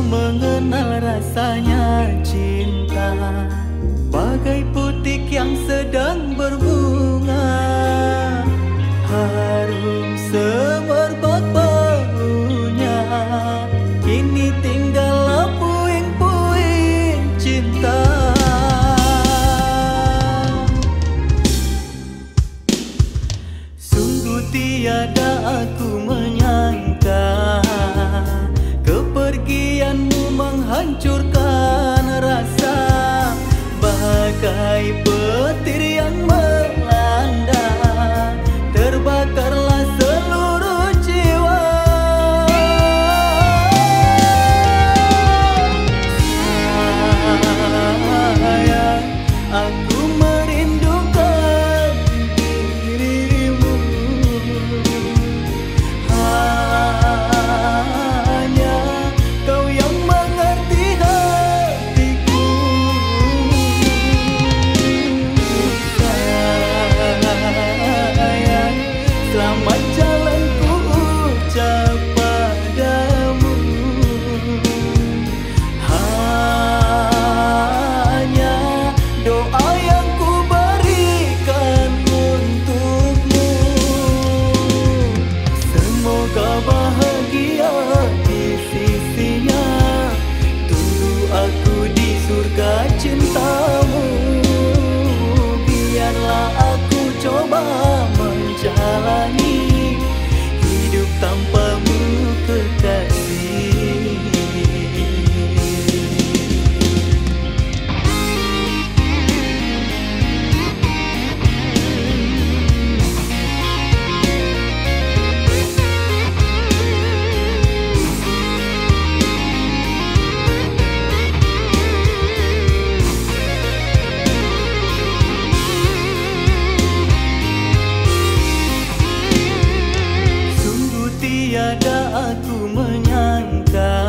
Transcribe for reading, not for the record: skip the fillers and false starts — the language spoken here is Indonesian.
mengenal rasanya cinta, bagai putik yang sedang berbunga, harum semerbak baunya, kini tinggallah puing-puing cinta. Sungguh tiada aku menyangka kepergianmu menghancurkan rasa, bagai petir yang melanda, terbakarlah seluruh jiwa. Sayang, aku merindukan dirimu. Hanya kau yang mengerti hatiku. Sayang, selamat jalan ku ucap padamu. Hanya doa yang ku berikan untukmu. Semoga bahagia di sisinya. Tunggu aku di surga cintamu. Biarlah aku coba menjalani hidup tanpamu, kekasih. Sungguh tiada aku menyangka